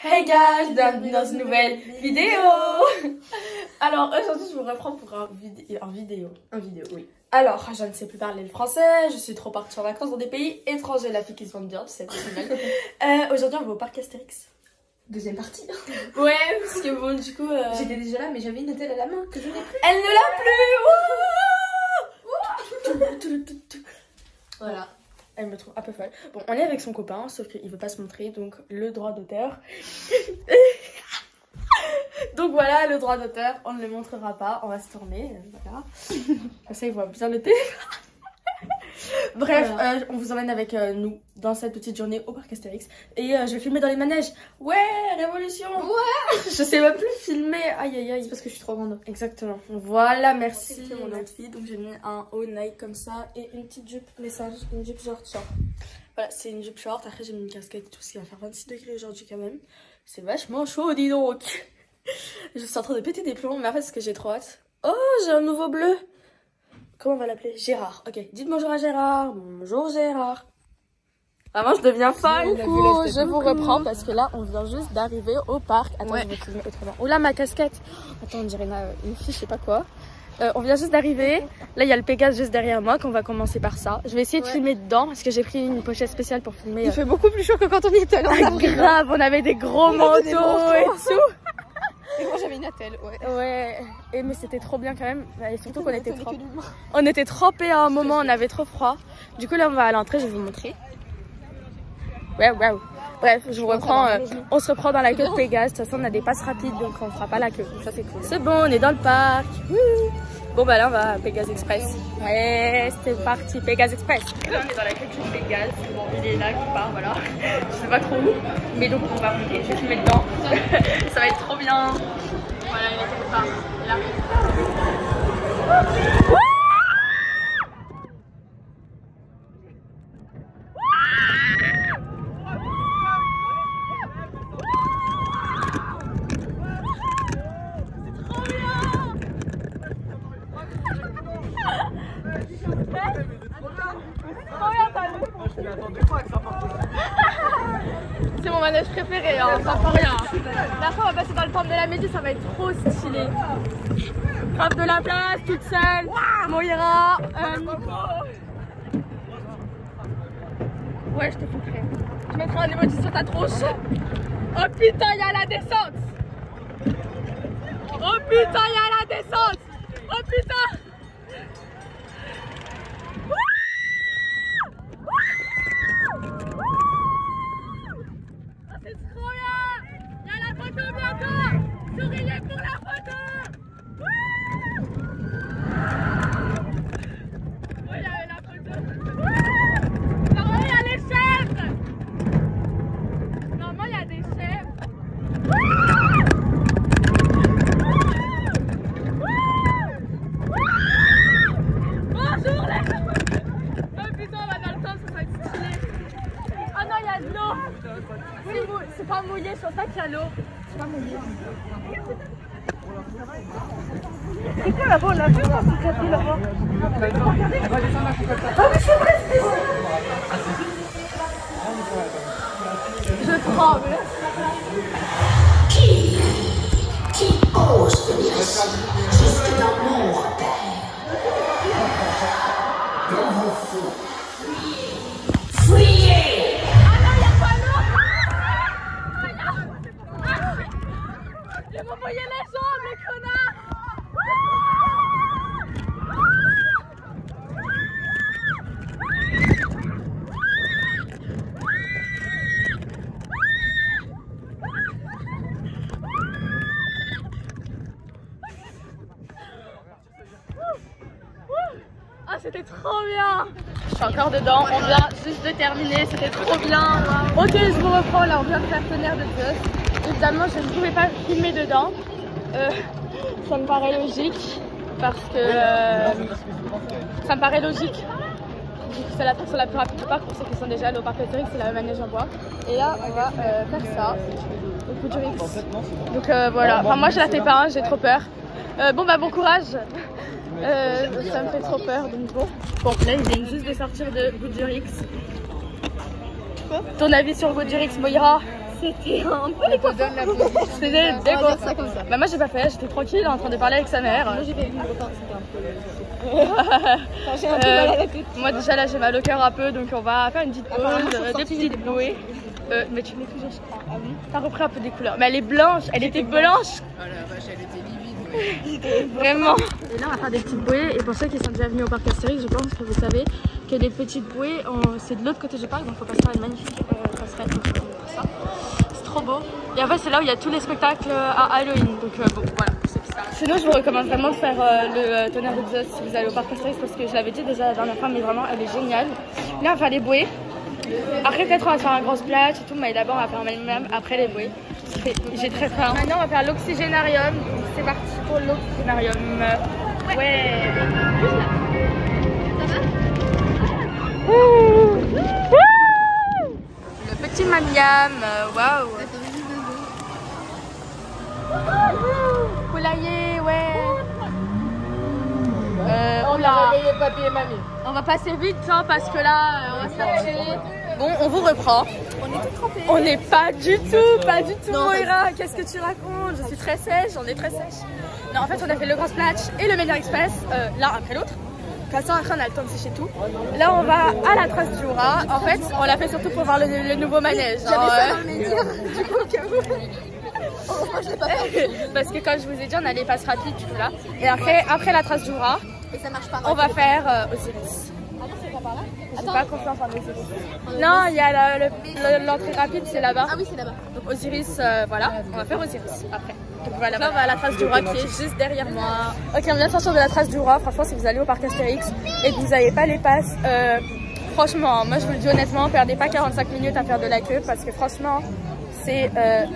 Hey guys, bienvenue dans une nouvelle vidéo. Alors aujourd'hui je vous reprends pour un vidéo, oui. Alors je ne sais plus parler le français, je suis trop partie en vacances dans des pays étrangers, la fille qui se vend bien, c'est génial. Aujourd'hui on va au parc Astérix. Deuxième partie. Ouais, parce que bon du coup... J'étais déjà là mais j'avais une attelle à la main que je n'ai plus. Elle ne l'a plus. Voilà. Elle me trouve un peu folle. Bon, on est avec son copain, sauf qu'il veut pas se montrer, donc le droit d'auteur. Donc voilà, le droit d'auteur, on ne le montrera pas, on va se tourner, voilà. Comme ça, il voit bien le thé. Bref, voilà. On vous emmène avec nous dans cette petite journée au parc Astérix. Et je vais filmer dans les manèges. Ouais, révolution. Ouais. Je sais même plus filmer. Aïe, aïe, aïe. C'est parce que je suis trop grande. Exactement. Voilà, merci. C'est mon outfit. Donc j'ai mis un haut Nike comme ça et une petite jupe message, une jupe short. Voilà, c'est une jupe short. Après, j'ai mis une casquette et tout, ce qui va faire 26 degrés aujourd'hui quand même. C'est vachement chaud, dis donc. Je suis en train de péter des plombs, mais en fait, c'est que j'ai trop hâte. Oh, j'ai un nouveau bleu. Comment on va l'appeler? Gérard. Ok, dites bonjour à Gérard. Bonjour Gérard. Vraiment, je deviens folle. Coucou, je vous reprends parce que là, on vient juste d'arriver au parc. Attends, ouais. Je vais filmer autrement. Oh là, ma casquette. Attends, on dirait une fille, je sais pas quoi. On vient juste d'arriver. Là, il y a le Pégase juste derrière moi, qu'on va commencer par ça. Je vais essayer de filmer dedans parce que j'ai pris une pochette spéciale pour filmer. Il fait beaucoup plus chaud que quand on y était. Grave, on avait des gros manteaux et tout. Et moi j'avais une attelle, ouais. Et mais c'était trop bien quand même. Et surtout qu'on était trop... On était trempés à un moment, on avait trop froid. Du coup là on va à l'entrée, je vais vous montrer. Ouais. Bref, je vous reprends. On se reprend dans la queue de Pégase. De toute façon on a des passes rapides donc on fera pas la queue. Ça c'est cool. C'est bon, on est dans le parc. Bon bah là on va à Pégase Express. Ouais, c'était parti, Pégase Express. Là on est dans la queue de Pégase. Bon, il est là qui part, voilà. Je sais pas trop où. Mais donc on va monter, je vais filmer dedans. Ça va être trop bien. Voilà, il est quelque part. Il arrive. C'est mon manège préféré, hein, ça fait rien. La fois on va passer dans le temple de la Méduse, ça va être trop stylé. Grave de la place, toute seule, Moira, ouais, je te foutrai. Je mettrai un emoji sur ta tronche. Oh putain, il y a la descente. Oh putain, il y a la descente. Oh putain. Souriez pour la photo. Oui, il y a la photo. Normalement, il y a les chèvres. Normalement, il y a des chèvres. Bonjour les gens. Oh putain, on va dans le temps, ça va être stylé. Oh non, il y a de l'eau. Oui, c'est pas mouillé, je pense pas qu'il y a l'eau. C'est pas mouillé. C'est quoi là-bas? On l'a vu quand c'est cassé là-bas? Ah mais c'est vrai, c'est ça. Je tremble. Qui ose venir ici, jusque dans mon repère? Dans vos fous. Fuyez! Ah non, y'a pas l'eau! Ils m'ont envoyé les jambes, les connards! Ah, c'était trop bien! Je suis encore dedans, on vient juste de terminer, c'était trop bien! Ok, je vous reprends, là on vient de faire tonnerre de Zeus. Évidemment, je ne pouvais pas filmer dedans. Ça me paraît logique parce que ça me paraît logique. C'est l'attraction la plus rapide du parc pour ceux qui sont déjà allés au parc Astérix, c'est la manège en bois. Et là, on va faire ça au Goudurix. Donc voilà. Enfin, moi, je la fais pas, hein, j'ai trop peur. Bon bah bon courage. Ça me fait trop peur donc bon. Bon là ils viennent juste de sortir de Goudurix. Quoi? Ton avis sur Goudurix, Moira? C'était un peu les coiffeurs. C'était des coiffeurs. Bah moi j'ai pas fait, j'étais tranquille en train de parler avec sa mère. Moi j'ai fait une repas, c'était un peu... j'ai un peu mal à la tête. Moi déjà là j'ai mal au cœur un peu, donc on va faire une petite pause, des petites bouées. Mais tu mets toujours, je crois. Ah oui. T'as repris un peu des couleurs. Mais elle est blanche, elle était blanche. Oh la vache, elle était livide. Vraiment. Et là on va faire des petites bouées. Et pour ceux qui sont déjà venus au parc Astérix, je pense que vous savez que les petites bouées, c'est de l'autre côté du parc, donc faut passer par une magnifique passerelle. C'est trop beau. Et en fait c'est là où il y a tous les spectacles à Halloween. Donc bon voilà. Sinon je vous recommande vraiment de faire le tonnerre de Zeus si vous allez au parc Astérix, parce que je l'avais dit déjà la dernière fois, mais vraiment elle est géniale. Là on va faire les bouées. Après peut-être on va faire un gros splash et tout, mais d'abord on va faire même après les bouées. J'ai très faim. Maintenant on va faire l'oxygénarium. C'est parti pour l'oxygénarium. Ouais. Le petit maniam. Waouh. Poulailler, ouais. On va passer vite hein, parce que là on va se faire tuer. Bon, on vous reprend. On est tout trempés. On n'est pas du tout, Moira. Qu'est-ce que tu racontes? Je suis très sèche, on est très sèche. Non, en fait, on a fait le Grand Splash et le Média Express, l'un après l'autre. Comme ça, après, on a le temps de sécher tout. Là, on va à la Trace du Rat. En fait, on l'a fait surtout pour voir le nouveau manège. J'avais ça dans le média, du coup, au cas où. Moi, je l'ai pas fait. Parce que, comme je vous ai dit, on a les passes rapides, du coup, là. Et après la Trace du Rat, et ça marche pas. On va faire Osiris. Ah non, c'est pas par là. J'ai pas confiance en Osiris. Non, il y a l'entrée rapide, c'est là-bas. Ah oui, c'est là-bas. Donc Osiris, voilà, on va faire Osiris après. Donc voilà, là on va à la Trace du Roi qui est juste derrière moi. Ok, on vient de sortir de la Trace du Roi. Franchement, si vous allez au parc Astérix et que vous n'avez pas les passes, franchement, moi je vous le dis honnêtement, perdez pas 45 minutes à faire de la queue parce que franchement, c'est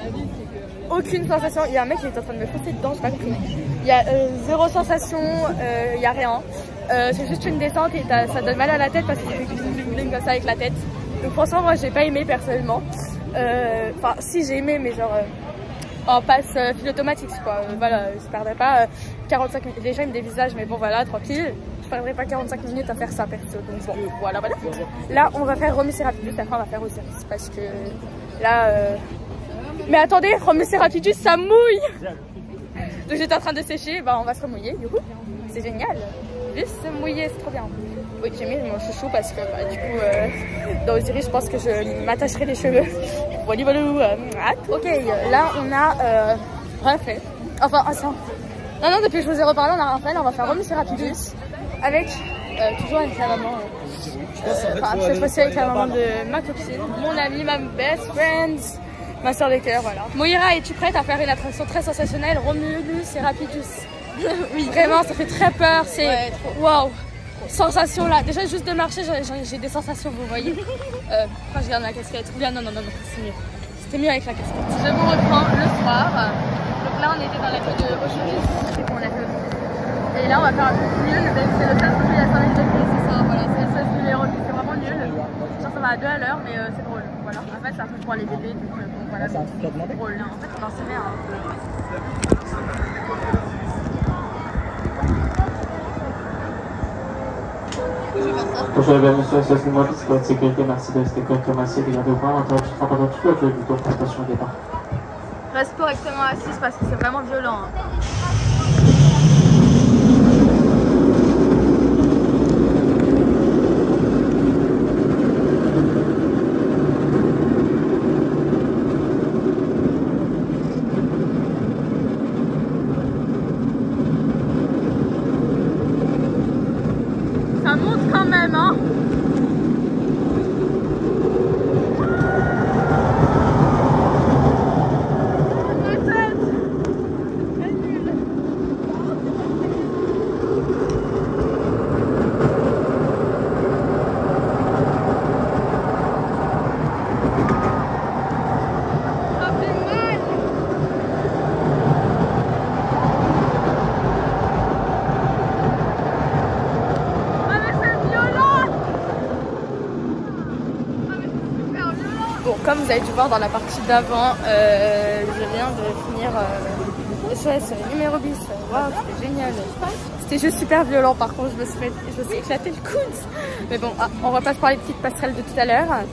aucune sensation. Il y a un mec qui est en train de me foncer dedans, j'ai pas compris. Il y a zéro sensation, il y a rien. C'est juste une descente et ça donne mal à la tête parce qu'il fait bling bling comme ça avec la tête. Donc franchement moi j'ai pas aimé personnellement. Enfin si j'ai aimé mais genre en passe fil automatique quoi. Voilà, je perdrais pas 45 minutes. Les gens ils me dévisagent mais bon voilà tranquille. Je perdrais pas 45 minutes à faire ça perso. Donc bon voilà. Là on va faire Romus et Rapidus, après on va faire Osiris parce que là mais attendez, Romus et Rapidus ça mouille. Donc j'étais en train de sécher, bah on va se remouiller du coup. C'est génial. Juste se mouiller, c'est trop bien. Oui, j'ai mis mon chouchou parce que bah, du coup dans Osiris je pense que je m'attacherai les cheveux. Voilà, voilà. Ok, là on a rien fait. Enfin, non, depuis que je vous ai reparlé, on a rien fait. Là on va faire Romus et Rapidus avec toujours avec la maman. Enfin, cette fois-ci avec la maman de ma copine, mon amie, ma best friend. Ma soeur de cœur, voilà. Moira, es-tu prête à faire une attraction très sensationnelle, Romulus et Rapidus? Oui, vraiment, ça fait très peur. C'est waouh, sensation là. Déjà, juste de marcher, j'ai des sensations, vous voyez. Quand je garde ma casquette, ou bien non, c'est mieux. C'était mieux avec la casquette. Je vous reprends le soir. Donc là, on était dans la queue de Auchan. Et là, on va faire un peu nul. C'est le seul produit à 5 000 degrés, c'est ça. Voilà, c'est le seul numéro, c'est vraiment nul. Genre, ça va à 2 à l'heure, mais c'est drôle. Voilà. En fait, c'est un truc pour les bébés. Donc voilà, c'est drôle. Là. En fait, on en sait rien. Bonjour et bienvenue sur la station de pour votre sécurité. Merci de rester correctement merci de garder au point. Interruption pendant toute la durée du tour. Attention au départ. Reste correctement assise parce que c'est vraiment violent. Ça monte quand même, hein. Bon, comme vous avez dû voir dans la partie d'avant, je viens de finir SOS numéro 10. Waouh, c'était génial. C'était juste super violent par contre, je me suis éclaté le coude. Mais bon, on repasse par les petites passerelles de tout à l'heure.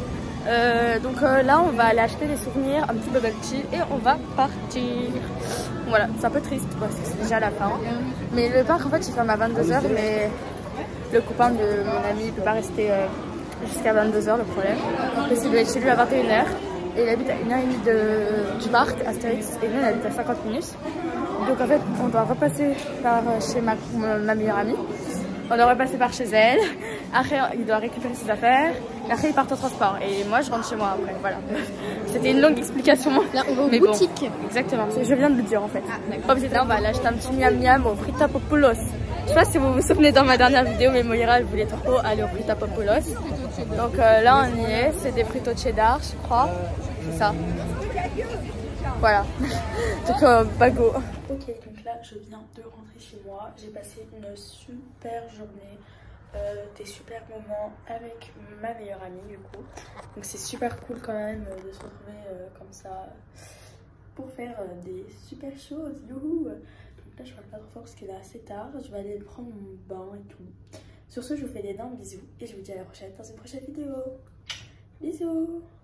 Donc là on va aller acheter des souvenirs, un petit bubble tea et on va partir. Voilà, c'est un peu triste parce que c'est déjà la fin. Mais le parc en fait il ferme à 22h, mais le copain de mon ami il peut pas rester jusqu'à 22h, le problème. Donc il doit être chez lui à 21h. Et il habite à 1h30 du parc, Astérix, et nous on habite à 50 minutes. Donc en fait on doit repasser par chez ma meilleure amie. On doit repasser par chez elle. Après il doit récupérer ses affaires. Et après il part au transport. Et moi je rentre chez moi après. Voilà. C'était une longue explication. Là on va aux boutiques. Bon. Exactement. Je viens de le dire en fait. Comme c'était là on va aller acheter un petit miam miam au Fritapopolos. Je sais pas si vous vous souvenez dans ma dernière vidéo, mais Moira elle voulait trop aller au Fritapopolos. Donc là on y est. C'est des frites au cheddar je crois. C'est ça. Voilà. Donc bago. Ok, donc là je viens de rentrer chez moi. J'ai passé une super journée, des super moments avec ma meilleure amie du coup. Donc c'est super cool quand même de se retrouver comme ça pour faire des super choses. Youhou. Donc là je parle pas trop fort parce qu'il est assez tard. Je vais aller prendre mon bain et tout. Sur ce je vous fais d'énormes bisous et je vous dis à la prochaine dans une prochaine vidéo. Bisous.